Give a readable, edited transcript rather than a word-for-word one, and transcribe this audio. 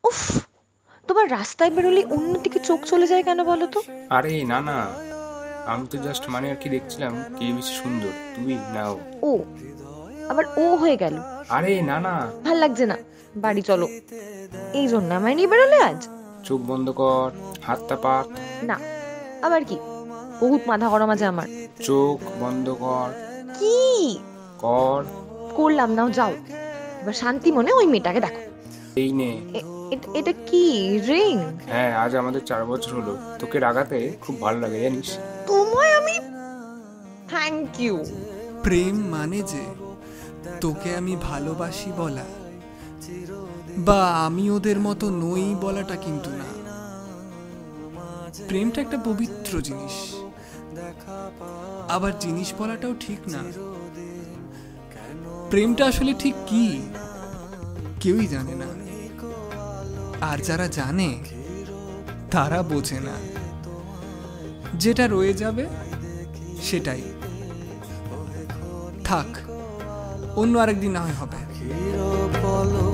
উফ, তোমার রাস্তায় বেরোলে অন্যদিকে চোখ চলে যায় কেন বলো তো? আরে না না, আমি তো জাস্ট মানে আর কি দেখছিলাম কে বেশি সুন্দর, তুই না ও। ও, আবার ও হয়ে গেল। আরে না না, ভাল লাগছে না, বাড়ি চলো। এই জন্য আমায় নিয়ে বেরোলে আজ? চোখ বন্ধ কর, হাতটা পাত। না, আবার কি? বহুত মাথা গরম আছে আমার। চোখ বন্ধ কর। কি? কর। করলাম, নাও যাও। এবার শান্তি মনে ওই মেয়েটাকে দেখো। এই নে। এটা কি? রিং? হ্যাঁ, আজ আমাদের 4 বছর হলো। তোকে রাগাতে খুব ভালো লাগে জানিস। তোমায় আমি থ্যাংক ইউ। প্রেম মানে যে তোকে আমি ভালোবাসি বলা, বা আমি ওদের মতো নই বলাটা কিন্তু না। প্রেমটা একটা পবিত্র জিনিস, আবার জিনিস বলাটাও ঠিক না। প্রেমটা আসলে ঠিক কি কেউই জানে না, আর যারা জানে তারা বোঝে না। যেটা রয়ে যাবে সেটাই থাক, অন্য আরেকদিন না হয় হবে।